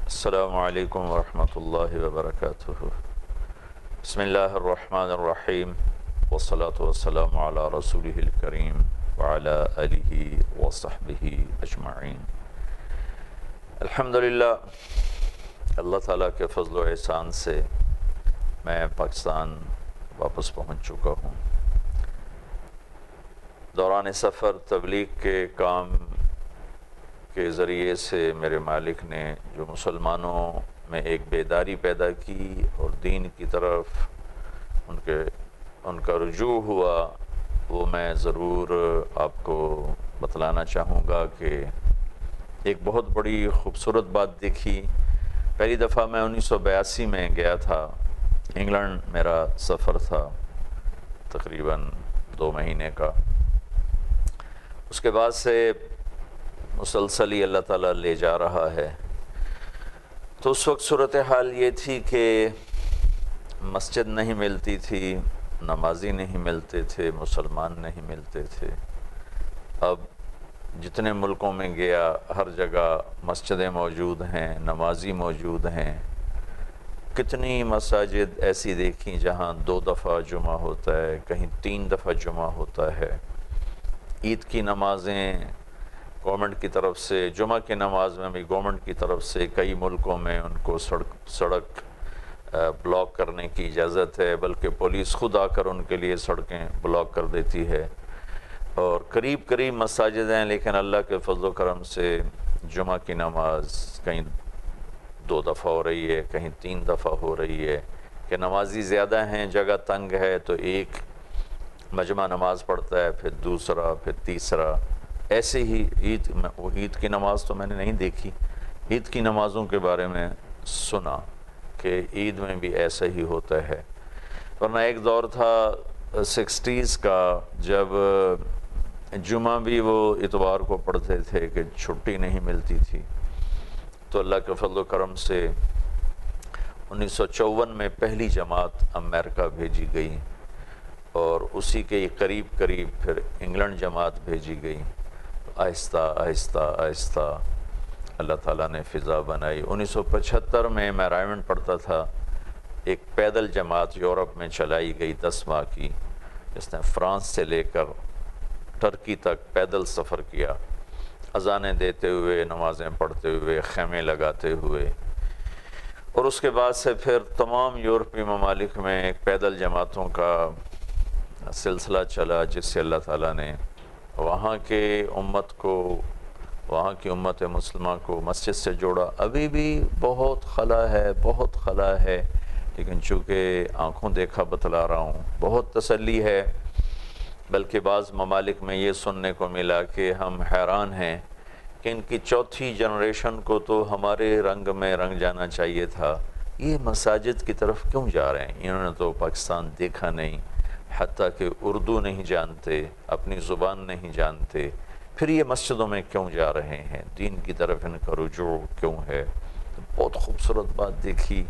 السلام علیکم ورحمۃ اللہ وبرکاتہ۔ بسم اللہ الرحمن الرحیم والصلاة والسلام علی رسولہ الکریم وعلی آلہ وصحبہ اجمعین۔ الحمدللہ، اللہ تعالیٰ کے فضل و احسان سے میں پاکستان واپس پہنچ چکا ہوں۔ دوران سفر تبلیغ کے کام کے ذریعے سے میرے مالک نے جو مسلمانوں میں ایک بیداری پیدا کی اور دین کی طرف ان کا رجوع ہوا، وہ میں ضرور آپ کو بتلانا چاہوں گا کہ ایک بہت بڑی خوبصورت بات دیکھی۔ پہلی دفعہ میں 1982 میں گیا تھا، انگلینڈ میرا سفر تھا تقریباً 2 مہینے کا۔ اس کے بعد سے مسلسل ہی اللہ تعالیٰ لے جا رہا ہے۔ تو اس وقت صورتحال یہ تھی کہ مسجد نہیں ملتی تھی، نمازی نہیں ملتے تھے، مسلمان نہیں ملتے تھے۔ اب جتنے ملکوں میں گیا ہر جگہ مسجدیں موجود ہیں، نمازی موجود ہیں۔ کتنی مساجد ایسی دیکھیں جہاں 2 دفعہ جمعہ ہوتا ہے، کہیں 3 دفعہ جمعہ ہوتا ہے۔ عید کی نمازیں گورنمنٹ کی طرف سے، جمعہ کی نماز میں بھی گورنمنٹ کی طرف سے کئی ملکوں میں ان کو سڑک بلاک کرنے کی اجازت ہے، بلکہ پولیس خود آ کر ان کے لیے سڑکیں بلاک کر دیتی ہے۔ اور قریب مساجد ہیں، لیکن اللہ کے فضل و کرم سے جمعہ کی نماز کہیں 2 دفعہ ہو رہی ہے، کہیں 3 دفعہ ہو رہی ہے کہ نمازی زیادہ ہیں، جگہ تنگ ہے تو ایک مجمع نماز پڑھتا ہے، پھر دوسرا، پھر تیسرا، ایسے ہی عید کی نماز تو میں نے نہیں دیکھی، عید کی نمازوں کے بارے میں سنا کہ عید میں بھی ایسا ہی ہوتا ہے۔ ورنہ ایک دور تھا 60s کا جب جمعہ بھی وہ اتوار کو پڑھتے تھے کہ چھٹی نہیں ملتی تھی۔ تو اللہ کے فضل و کرم سے 1954 میں پہلی جماعت امریکہ بھیجی گئی اور اسی کے قریب پھر انگلینڈ جماعت بھیجی گئی۔ آہستہ آہستہ اللہ تعالیٰ نے فضا بنائی۔ 1975 میں رائمنڈ پڑھتا تھا، ایک پیدل جماعت یورپ میں چلائی گئی 10 ماہ کی، جس نے فرانس سے لے کر ترکی تک پیدل سفر کیا، اذانیں دیتے ہوئے، نمازیں پڑھتے ہوئے، خیمے لگاتے ہوئے۔ اور اس کے بعد سے پھر تمام یورپی ممالک میں ایک پیدل جماعتوں کا سلسلہ چلا، جس سے اللہ تعالیٰ نے وہاں کی امت مسلمہ کو مسجد سے جوڑا۔ ابھی بھی بہت خلا ہے، لیکن چونکہ آنکھوں دیکھا بتلا رہا ہوں، بہت تسلی ہے۔ بلکہ بعض ممالک میں یہ سننے کو ملا کہ ہم حیران ہیں کہ ان کی 4تھی جنریشن کو تو ہمارے رنگ میں رنگ جانا چاہیے تھا، یہ مساجد کی طرف کیوں جا رہے ہیں؟ انہوں نے تو پاکستان دیکھا نہیں، حتیٰ کہ اردو نہیں جانتے، اپنی زبان نہیں جانتے، پھر یہ مسجدوں میں کیوں جا رہے ہیں؟ دین کی طرف ان کا رجوع کیوں ہے؟ بہت خوبصورت بات دیکھی،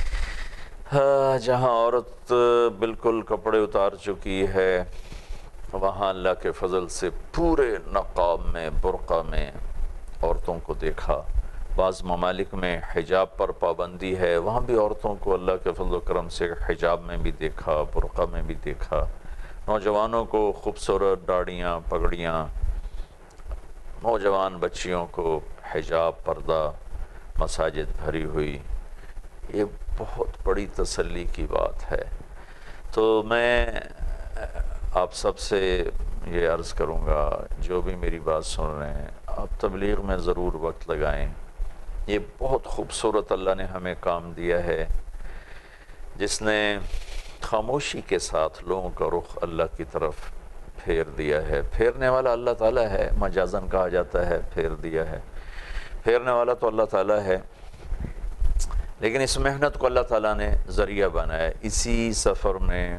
جہاں عورت بالکل کپڑے اتار چکی ہے، وہاں اللہ کے فضل سے پورے نقاب میں، برقع میں عورتوں کو دیکھا۔ بعض ممالک میں حجاب پر پابندی ہے، وہاں بھی عورتوں کو اللہ کے فضل و کرم سے حجاب میں بھی دیکھا، برقع میں بھی دیکھا۔ نوجوانوں کو خوبصورت داڑھیاں، پگڑیاں، نوجوان بچیوں کو حجاب، پردہ، مساجد بھری ہوئی۔ یہ بہت بڑی تسلی کی بات ہے۔ تو میں آپ سب سے یہ عرض کروں گا، جو بھی میری بات سن رہے ہیں، آپ تبلیغ میں ضرور وقت لگائیں۔ یہ بہت خوبصورت اللہ نے ہمیں کام دیا ہے، جس نے خاموشی کے ساتھ لوگوں کا رخ اللہ کی طرف پھیر دیا ہے۔ پھیرنے والا اللہ تعالیٰ ہے، مجازن کہا جاتا ہے، پھیر دیا ہے، پھیرنے والا تو اللہ تعالیٰ ہے، لیکن اس محنت کو اللہ تعالیٰ نے ذریعہ بنایا۔ اسی سفر میں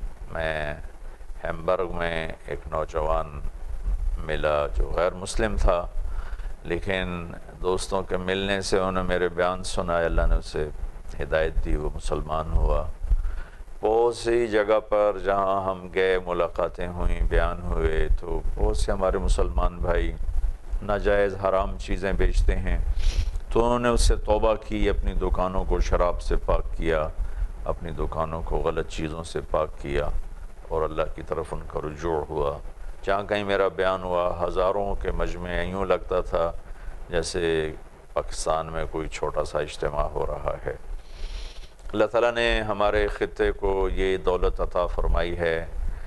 ہیمبرگ میں ایک نوجوان ملا جو غیر مسلم تھا، لیکن دوستوں کے ملنے سے انہوں نے میرے بیان سنا، اللہ نے اسے ہدایت دی، وہ مسلمان ہوا۔ بہت سی جگہ پر جہاں ہم گئے، ملاقاتیں ہوئیں، بیان ہوئے، تو بہت سے ہمارے مسلمان بھائی ناجائز حرام چیزیں بیچتے ہیں، تو تو انہوں نے اس سے توبہ کی، اپنی دکانوں کو شراب سے پاک کیا، اپنی دکانوں کو غلط چیزوں سے پاک کیا، اور اللہ کی طرف ان کا رجوع ہوا۔ جہاں کہیں میرا بیان ہوا، ہزاروں کے مجمع، یوں لگتا تھا جیسے پاکستان میں کوئی چھوٹا سا اجتماع ہو رہا ہے۔ اللہ تعالیٰ نے ہمارے خطے کو یہ دولت عطا فرمائی ہے۔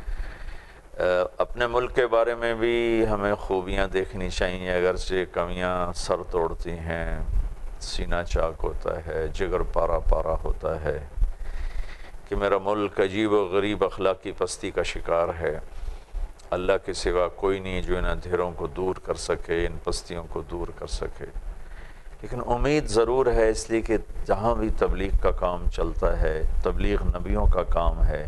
اپنے ملک کے بارے میں بھی ہمیں خوبیاں دیکھنی چاہیے، اگرچہ کمیاں سر توڑتی ہیں، سینہ چاک ہوتا ہے، جگر پارا پارا ہوتا ہے کہ میرا ملک عجیب و غریب اخلاقی پستی کا شکار ہے۔ اللہ کے سوا کوئی نہیں جو ان اندھیروں کو دور کر سکے، ان پستیوں کو دور کر سکے۔ لیکن امید ضرور ہے، اس لیے کہ جہاں بھی تبلیغ کا کام چلتا ہے، تبلیغ نبیوں کا کام ہے۔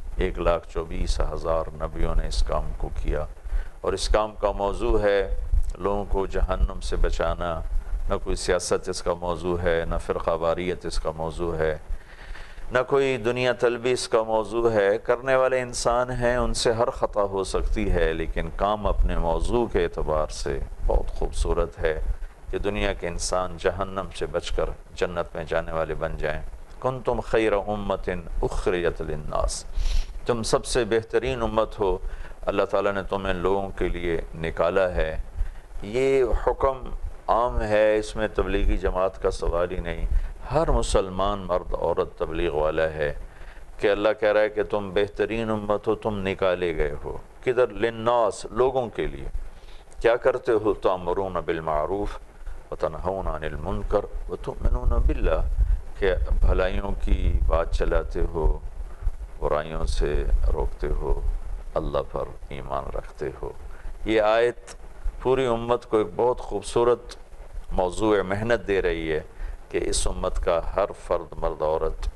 1,24,000 نبیوں نے اس کام کو کیا، اور اس کام کا موضوع ہے لوگوں کو جہنم سے بچانا۔ نہ کوئی سیاست اس کا موضوع ہے، نہ فرقہ واریت اس کا موضوع ہے، نہ کوئی دنیا طلبی اس کا موضوع ہے۔ کرنے والے انسان ہیں، ان سے ہر خطا ہو سکتی ہے، لیکن کام اپنے موضوع کے اعتبار سے بہت خوبصورت ہے کہ دنیا کے انسان جہنم سے بچ کر جنت میں جانے والے بن جائیں۔ کنتم خیر امت اخرجت للناس، تم سب سے بہترین امت ہو، اللہ تعالیٰ نے تمہیں لوگوں کے لیے نکالا ہے۔ یہ حکم عام ہے، اس میں تبلیغی جماعت کا سوال ہی نہیں۔ ہر مسلمان مرد عورت تبلیغ والا ہے کہ اللہ کہہ رہا ہے کہ تم بہترین امت ہو، تم نکالے گئے ہو۔ کدھر؟ للناس، لوگوں کے لیے۔ کیا کرتے ہو؟ تأمرون بالمعروف وتنہون عن المنکر وتؤمنون باللہ، کہ بھلائیوں کی بات چلاتے ہو، برائیوں سے روکتے ہو، اللہ پر ایمان رکھتے ہو۔ یہ آیت پوری امت کو ایک بہت خوبصورت موضوع محنت دے رہی ہے کہ اس امت کا ہر فرد، مرد عورت،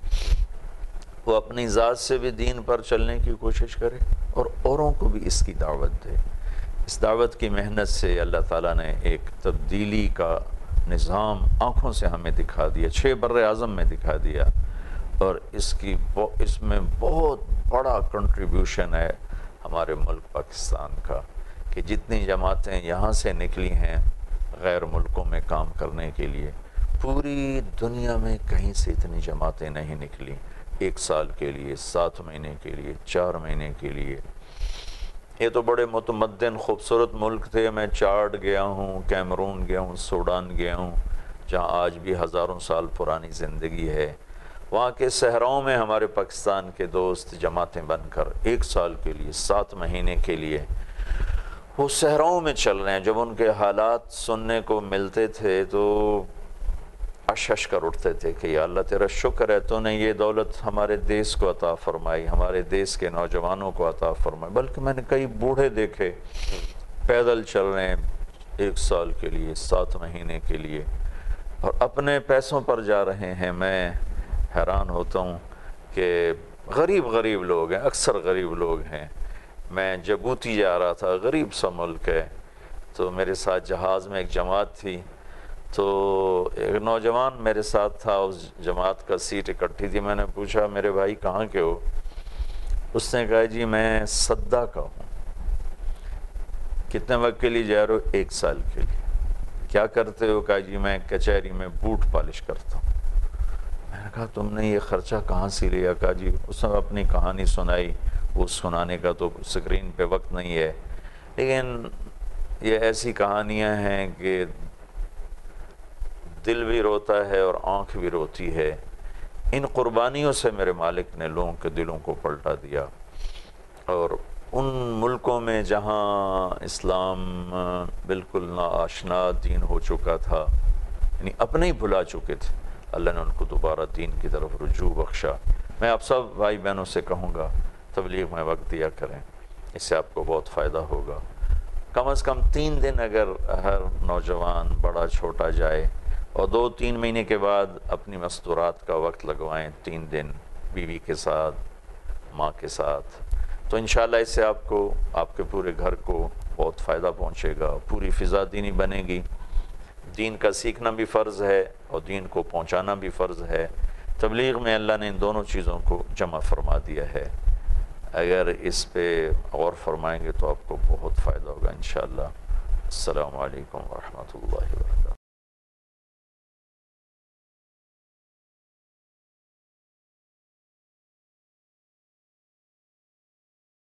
وہ اپنی ذات سے بھی دین پر چلنے کی کوشش کرے اور اوروں کو بھی اس کی دعوت دے۔ اس دعوت کی محنت سے اللہ تعالیٰ نے ایک تبدیلی کا نظام آنکھوں سے ہمیں دکھا دیا، 6 بر اعظم میں دکھا دیا، اور اس میں بہت بڑا کنٹریبیوشن ہے ہمارے ملک پاکستان کا، کہ جتنی جماعتیں یہاں سے نکلی ہیں غیر ملکوں میں کام کرنے کے لیے، پوری دنیا میں کہیں سے اتنی جماعتیں نہیں نکلی۔ 1 سال کے لیے، 7 مہینے کے لیے، 4 مہینے کے لیے۔ یہ تو بڑے متمدن خوبصورت ملک تھے۔ میں چاڈ گیا ہوں، کیمرون گیا ہوں، سوڈان گیا ہوں، جہاں آج بھی ہزاروں سال پرانی زندگی ہے۔ وہاں کے صحراؤں میں ہمارے پاکستان کے دوست جماعتیں بن کر 1 سال کے لیے، 7 مہینے کے لیے وہ صحراؤں میں چل رہے ہیں۔ جب ان کے حالات سننے کو ملتے تھے تو اشش کر اٹھتے تھے کہ یا اللہ تیرا شکر ہے، تو نے یہ دولت ہمارے دیس کو عطا فرمائی، ہمارے دیس کے نوجوانوں کو عطا فرمائی۔ بلکہ میں نے کئی بوڑھے دیکھے پیدل چل رہے ہیں 1 سال کے لیے، 7 مہینے کے لیے، اور اپنے پیسوں پر جا رہے ہیں۔ میں حیران ہوتا ہوں کہ غریب لوگ ہیں، اکثر غریب لوگ ہیں۔ میں جبوتی جا رہا تھا، غریب سا ملک ہے، تو میرے ساتھ جہاز میں ایک جماعت تھی، تو ایک نوجوان میرے ساتھ تھا، اس جماعت کا سیٹ اکٹھی تھی۔ میں نے پوچھا میرے بھائی کہاں کے ہو؟ اس نے کہا جی میں صدہ کا ہوں۔ کتنے وقت کے لیے جا رہے ہو؟ 1 سال کے لیے۔ کیا کرتے ہو؟ کہا جی میں کچہری میں بوٹ پالش کرتا ہوں۔ میں نے کہا تم نے یہ خرچہ کہاں سے لیا؟ کہا جی اس نے اپنی کہانی سنائی۔ وہ سنانے کا تو سکرین پہ وقت نہیں ہے، لیکن یہ ایسی کہانیاں ہیں کہ دل بھی روتا ہے اور آنکھ بھی روتی ہے۔ ان قربانیوں سے میرے مالک نے لوگوں کے دلوں کو پلٹا دیا، اور ان ملکوں میں جہاں اسلام بالکل ناآشنا دین ہو چکا تھا، یعنی اپنے ہی بھلا چکے تھے، اللہ نے ان کو دوبارہ دین کی طرف رجوع بخشا۔ میں آپ سب بھائی بہنوں سے کہوں گا تبلیغ میں وقت دیا کریں، اس سے آپ کو بہت فائدہ ہوگا۔ کم از کم 3 دن اگر ہر نوجوان بڑا چھوٹا جائے، اور 2-3 مہینے کے بعد اپنی مستورات کا وقت لگوائیں، 3 دن بیوی کے ساتھ، ماں کے ساتھ، تو انشاءاللہ اس سے آپ کو، آپ کے پورے گھر کو بہت فائدہ پہنچے گا، پوری فضا دینی بنے گی۔ دین کا سیکھنا بھی فرض ہے اور دین کو پہنچانا بھی فرض ہے۔ تبلیغ میں اللہ نے ان دونوں چیزوں کو جمع فرما دیا ہے۔ اگر اس پہ غور فرمائیں گے تو آپ کو بہت فائدہ ہوگا انشاءاللہ۔ السلام علیکم ورحمۃ اللہ وبرکاتہ۔